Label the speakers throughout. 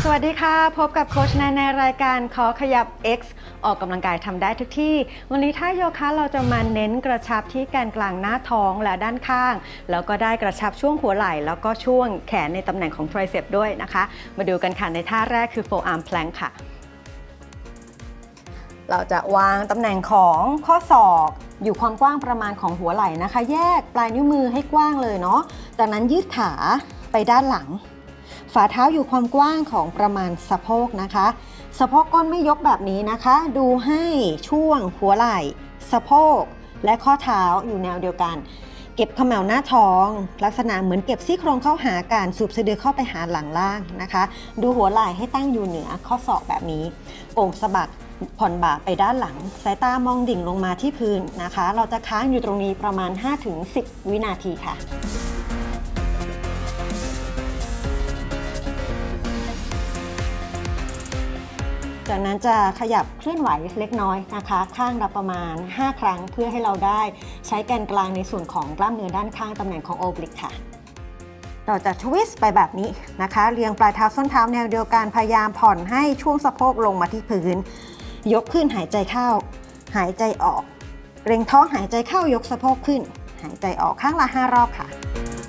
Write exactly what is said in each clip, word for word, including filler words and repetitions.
Speaker 1: วัสดีค่ะพบกับโค้ชแนนในรายการขอขยับ X ออกกำลังกายทำได้ทุกที่วันนี้ท่าโยคะเราจะมาเน้นกระชับที่แกนกลางหน้าท้องและด้านข้างแล้วก็ได้กระชับช่วงหัวไหล่แล้วก็ช่วงแขนในตำแหน่งของ Tricep ด้วยนะคะมาดูกันค่ะในท่าแรกคือ forearm plank ค่ะเราจะวางตำแหน่งของข้อศอกอยู่ความกว้างประมาณของหัวไหล่นะคะแยกปลายนิ้วมือให้กว้างเลยเนาะจากนั้นยืดขาไปด้านหลังฝ่าเท้าอยู่ความกว้างของประมาณสะโพกนะคะสะโพกก้นไม่ยกแบบนี้นะคะดูให้ช่วงหัวไหล่สะโพกและข้อเท้าอยู่แนวเดียวกันเก็บเขม่าหน้าท้องลักษณะเหมือนเก็บซี่โครงเข้าหากันสูบสะดือเข้าไปหาหลังล่างนะคะดูหัวไหล่ให้ตั้งอยู่เหนือข้อศอกแบบนี้โก่งสะบักผ่อนบ่าไปด้านหลังสายตามองดิ่งลงมาที่พื้นนะคะเราจะค้างอยู่ตรงนี้ประมาณ ห้าถึงสิบ วินาทีค่ะจากนั้นจะขยับเคลื่อนไหวเล็กน้อยนะคะข้างละประมาณห้าครั้งเพื่อให้เราได้ใช้แกนกลางในส่วนของกล้ามเนื้อด้านข้างตำแหน่งของโอบลิกค่ะเราจะทวิสต์ไปแบบนี้นะคะเรียงปลายเท้าส้นเท้าแนวเดียวกันพยายามผ่อนให้ช่วงสะโพกลงมาที่พื้นยกขึ้นหายใจเข้าหายใจออกเกร็งท้องหายใจเข้ายกสะโพกขึ้นหายใจออกข้างละห้ารอบค่ะ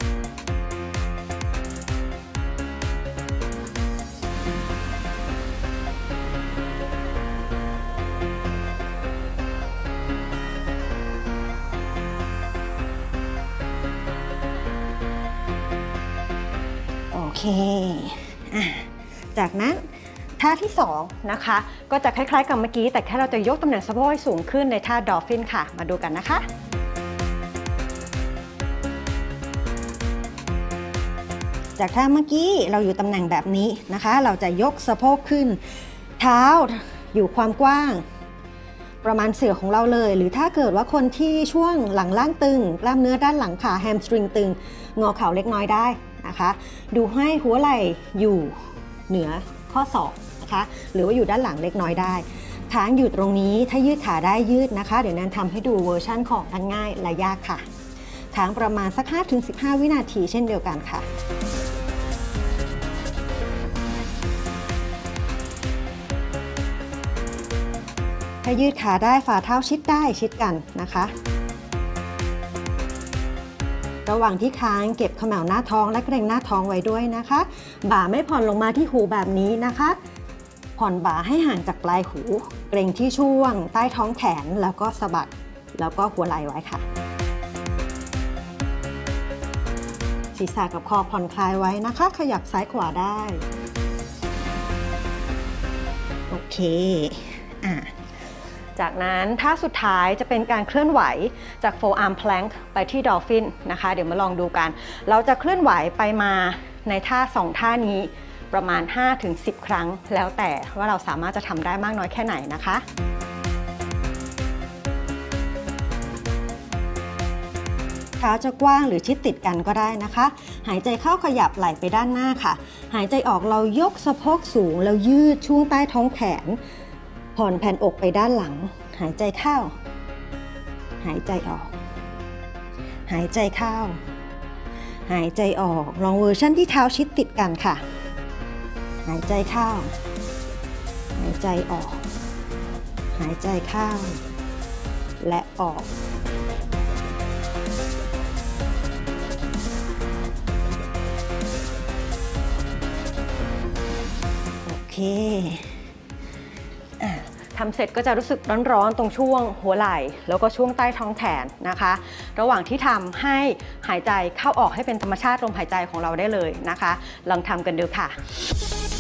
Speaker 1: โอเคอ่ะจากนั้นท่าที่สองนะคะก็จะคล้ายๆกับเมื่อกี้แต่แค่เราจะยกตำแหน่งสะโพกให้สูงขึ้นในท่าดอลฟินค่ะมาดูกันนะคะจากท่าเมื่อกี้เราอยู่ตำแหน่งแบบนี้นะคะเราจะยกสะโพกขึ้นเท้าอยู่ความกว้างประมาณเสื่อของเราเลยหรือถ้าเกิดว่าคนที่ช่วงหลังล่างตึงกล้ามเนื้อด้านหลังขาแฮมสตริงตึงงอเข่าเล็กน้อยได้นะคะดูให้หัวไหล่อยู่เหนือข้อศอกนะคะหรือว่าอยู่ด้านหลังเล็กน้อยได้ค้างอยู่ตรงนี้ถ้ายืดขาได้ยืดนะคะเดี๋ยวนั้นทำให้ดูเวอร์ชั่นของทั้งง่ายและยากค่ะค้างประมาณสัก ห้าถึงสิบห้า วินาทีเช่นเดียวกันค่ะถ้ายืดขาได้ฝ่าเท้าชิดได้ชิดกันนะคะระหว่างที่ค้างเก็บเขม่าหน้าท้องและเกร็งหน้าท้องไว้ด้วยนะคะบ่าไม่ผ่อนลงมาที่หูแบบนี้นะคะผ่อนบ่าให้ห่างจากปลายหูเกร็งที่ช่วงใต้ท้องแขนแล้วก็สะบักแล้วก็หัวไหล่ไว้ค่ะศีรษะกับคอผ่อนคลายไว้นะคะขยับซ้ายขวาได้โอเคอ่ะจากนั้นท่าสุดท้ายจะเป็นการเคลื่อนไหวจาก forearm plank ไปที่ dolphin นะคะเดี๋ยวมาลองดูกันเราจะเคลื่อนไหวไปมาในท่าสองท่านี้ประมาณ ห้าถึงสิบ ครั้งแล้วแต่ว่าเราสามารถจะทำได้มากน้อยแค่ไหนนะคะเท้าจะกว้างหรือชิดติดกันก็ได้นะคะหายใจเข้าขยับไหล่ไปด้านหน้าค่ะหายใจออกเรายกสะโพกสูงแล้วยืดช่วงใต้ท้องแขนผ่อนแผ่นอกไปด้านหลังหายใจเข้าหายใจออกหายใจเข้าหายใจออกลองเวอร์ชันที่เท้าชิดติดกันค่ะหายใจเข้าหายใจออกหายใจเข้าและออกโอเคทำเสร็จก็จะรู้สึกร้อนๆตรงช่วงหัวไหล่แล้วก็ช่วงใต้ท้องแขนนะคะระหว่างที่ทำให้หายใจเข้าออกให้เป็นธรรมชาติลมหายใจของเราได้เลยนะคะลองทำกันดูค่ะ